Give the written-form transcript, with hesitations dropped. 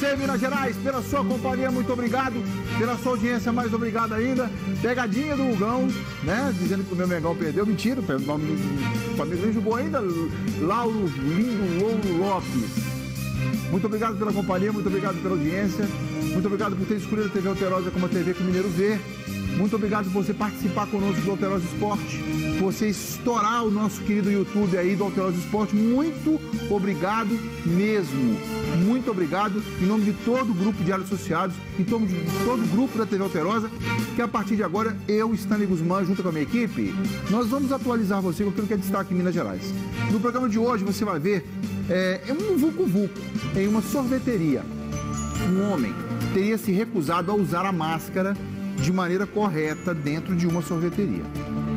você, Minas Gerais, pela sua companhia, muito obrigado. Pela sua audiência, mais obrigado ainda. Pegadinha do Hugão, né? Dizendo que o meu Mengão perdeu. Mentira, o Flamengo nem jogou ainda. Lauro Lindo Louro Lopes. Muito obrigado pela companhia, muito obrigado pela audiência. Muito obrigado por ter escolhido a TV Alterosa como a TV que o Mineiro vê. Muito obrigado por você participar conosco do Alterosa Esporte, por você estourar o nosso querido YouTube aí do Alterosa Esporte. Muito obrigado mesmo. Muito obrigado em nome de todo o grupo de Diários Associados, em nome de todo o grupo da TV Alterosa, que a partir de agora, eu, Stanley Guzmán, junto com a minha equipe, nós vamos atualizar você com aquilo que é destaque em Minas Gerais. No programa de hoje você vai ver um vulco-vulco em uma sorveteria. Um homem teria se recusado a usar a máscara de maneira correta dentro de uma sorveteria.